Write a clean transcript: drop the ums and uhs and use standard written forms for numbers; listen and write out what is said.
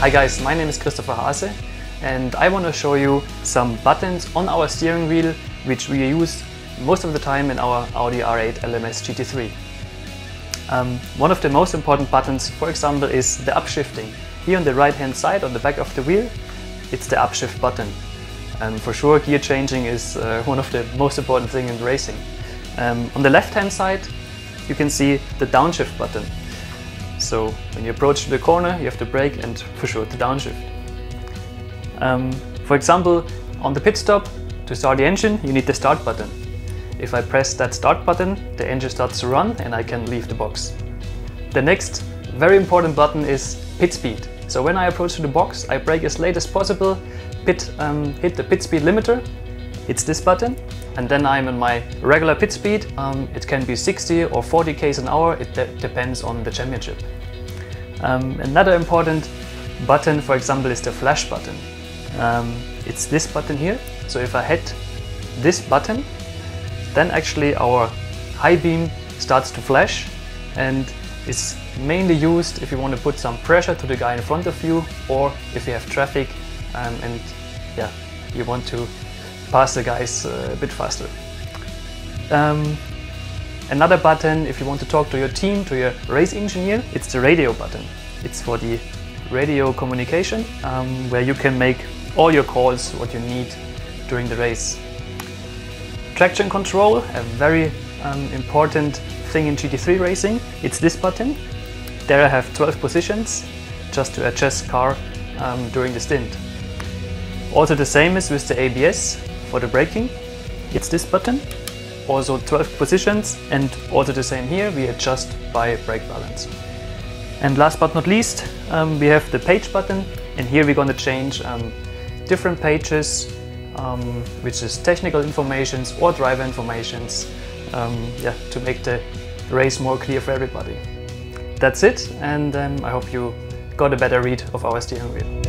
Hi guys, my name is Haase and I want to show you some buttons on our steering wheel which we use most of the time in our Audi R8 LMS GT3. One of the most important buttons, for example, is the upshifting. Here on the right hand side on the back of the wheel, it's the upshift button. For sure, gear changing is one of the most important things in racing. On the left hand side you can see the downshift button. So when you approach the corner you have to brake and for sure the downshift. For example, on the pit stop, to start the engine you need the start button. If I press that start button, the engine starts to run and I can leave the box. The next very important button is pit speed. So when I approach the box, I brake as late as possible, hit the pit speed limiter. It's this button, and then I'm in my regular pit speed. It can be 60 or 40 km an hour, it depends on the championship. Another important button, for example, is the flash button. It's this button here. So if I hit this button, then actually our high beam starts to flash and is mainly used if you want to put some pressure to the guy in front of you, or if you have traffic and you want to pass the guys a bit faster. Another button, if you want to talk to your team, to your race engineer, it's the radio button. It's for the radio communication, where you can make all your calls what you need during the race. Traction control, a very important thing in GT3 racing. It's this button. There I have 12 positions just to adjust car during the stint. Also the same is with the ABS for the braking. It's this button. Also 12 positions, and also the same here, we adjust by brake balance. And last but not least, we have the page button, and here we're going to change different pages, which is technical informations or driver informations, to make the race more clear for everybody. That's it, and I hope you got a better read of our steering wheel.